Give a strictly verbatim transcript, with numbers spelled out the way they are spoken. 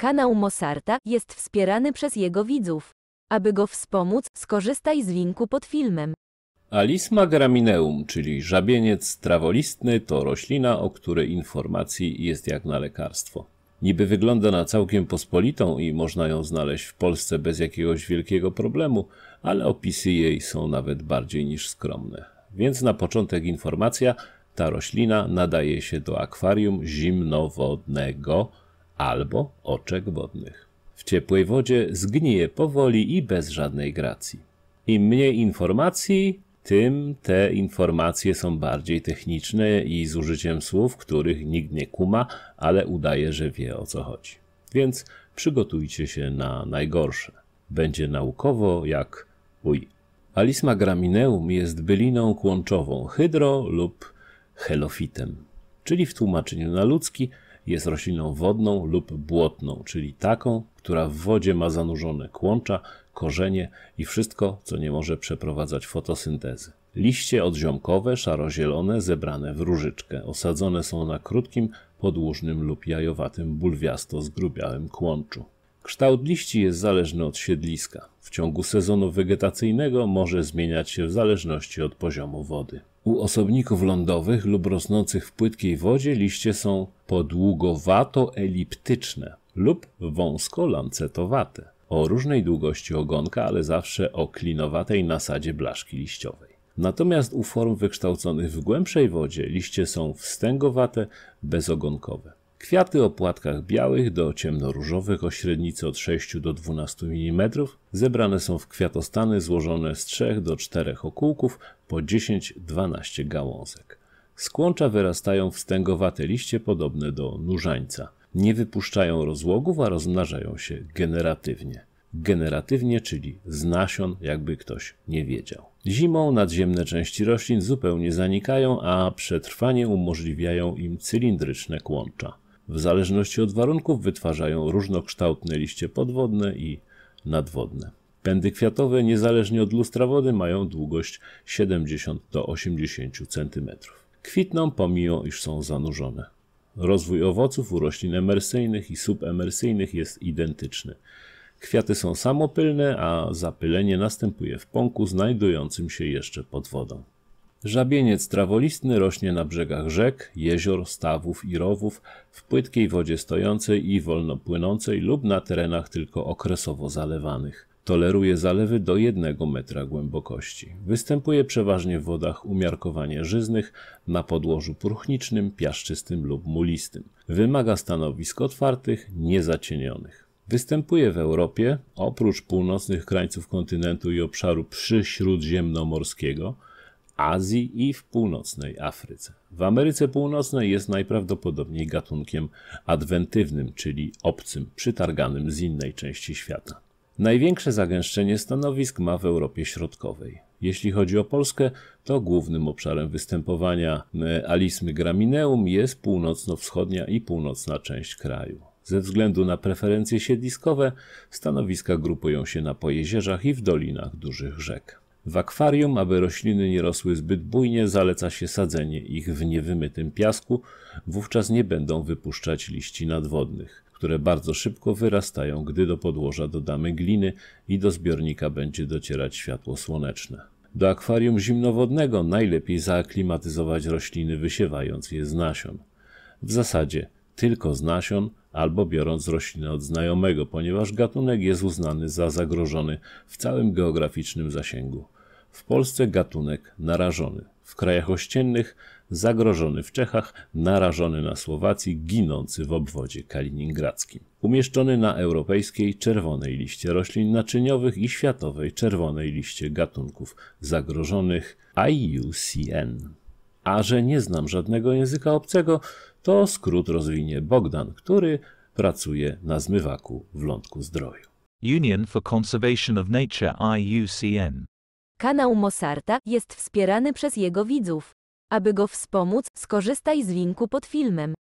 Kanał Mosarta jest wspierany przez jego widzów. Aby go wspomóc, skorzystaj z linku pod filmem. Alisma gramineum, czyli żabieniec trawolistny, to roślina, o której informacji jest jak na lekarstwo. Niby wygląda na całkiem pospolitą i można ją znaleźć w Polsce bez jakiegoś wielkiego problemu, ale opisy jej są nawet bardziej niż skromne. Więc na początek informacja, ta roślina nadaje się do akwarium zimnowodnego albo oczek wodnych. W ciepłej wodzie zgnije powoli i bez żadnej gracji. Im mniej informacji, tym te informacje są bardziej techniczne i z użyciem słów, których nikt nie kuma, ale udaje, że wie, o co chodzi. Więc przygotujcie się na najgorsze. Będzie naukowo jak uj. Alisma gramineum jest byliną kłączową, hydro lub helofitem, czyli w tłumaczeniu na ludzki jest rośliną wodną lub błotną, czyli taką, która w wodzie ma zanurzone kłącza, korzenie i wszystko, co nie może przeprowadzać fotosyntezy. Liście odziomkowe, szaro-zielone, zebrane w różyczkę. Osadzone są na krótkim, podłużnym lub jajowatym, bulwiasto zgrubiałym kłączu. Kształt liści jest zależny od siedliska. W ciągu sezonu wegetacyjnego może zmieniać się w zależności od poziomu wody. U osobników lądowych lub rosnących w płytkiej wodzie liście są podługowato-eliptyczne lub wąsko-lancetowate, o różnej długości ogonka, ale zawsze o klinowatej nasadzie blaszki liściowej. Natomiast u form wykształconych w głębszej wodzie liście są wstęgowate, bezogonkowe. Kwiaty o płatkach białych do ciemnoróżowych o średnicy od sześciu do dwunastu milimetrów zebrane są w kwiatostany złożone z trzech do czterech okółków po dziesięć do dwunastu gałązek. Z kłącza wyrastają wstęgowate liście podobne do nurzańca. Nie wypuszczają rozłogów, a rozmnażają się generatywnie. Generatywnie, czyli z nasion, jakby ktoś nie wiedział. Zimą nadziemne części roślin zupełnie zanikają, a przetrwanie umożliwiają im cylindryczne kłącza. W zależności od warunków wytwarzają różnokształtne liście podwodne i nadwodne. Pędy kwiatowe, niezależnie od lustra wody, mają długość siedemdziesiąt do osiemdziesięciu centymetrów. Kwitną pomimo, iż są zanurzone. Rozwój owoców u roślin emersyjnych i subemersyjnych jest identyczny. Kwiaty są samopylne, a zapylenie następuje w pąku znajdującym się jeszcze pod wodą. Żabieniec trawolistny rośnie na brzegach rzek, jezior, stawów i rowów, w płytkiej wodzie stojącej i wolno płynącej lub na terenach tylko okresowo zalewanych. Toleruje zalewy do jednego metra głębokości. Występuje przeważnie w wodach umiarkowanie żyznych, na podłożu próchnicznym, piaszczystym lub mulistym. Wymaga stanowisk otwartych, niezacienionych. Występuje w Europie, oprócz północnych krańców kontynentu i obszaru przyśródziemnomorskiego, Azji i w północnej Afryce. W Ameryce Północnej jest najprawdopodobniej gatunkiem adwentywnym, czyli obcym, przytarganym z innej części świata. Największe zagęszczenie stanowisk ma w Europie Środkowej. Jeśli chodzi o Polskę, to głównym obszarem występowania Alismy gramineum jest północno-wschodnia i północna część kraju. Ze względu na preferencje siedliskowe stanowiska grupują się na pojezierzach i w dolinach dużych rzek. W akwarium, aby rośliny nie rosły zbyt bujnie, zaleca się sadzenie ich w niewymytym piasku, wówczas nie będą wypuszczać liści nadwodnych, które bardzo szybko wyrastają, gdy do podłoża dodamy gliny i do zbiornika będzie docierać światło słoneczne. Do akwarium zimnowodnego najlepiej zaaklimatyzować rośliny, wysiewając je z nasion. W zasadzie tylko z nasion albo biorąc roślinę od znajomego, ponieważ gatunek jest uznany za zagrożony w całym geograficznym zasięgu. W Polsce gatunek narażony, w krajach ościennych zagrożony, w Czechach narażony, na Słowacji ginący w obwodzie kaliningradzkim. Umieszczony na europejskiej czerwonej liście roślin naczyniowych i światowej czerwonej liście gatunków zagrożonych I U C N. A że nie znam żadnego języka obcego, to skrót rozwinie Bogdan, który pracuje na zmywaku w Lądku Zdroju. Union for Conservation of Nature I U C N. Kanał Mosarta jest wspierany przez jego widzów. Aby go wspomóc, skorzystaj z linku pod filmem.